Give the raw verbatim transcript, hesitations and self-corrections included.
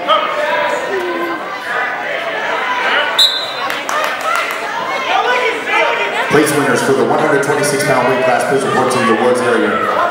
Place winners for the one hundred twenty-six pound weight class, please report to the awards area.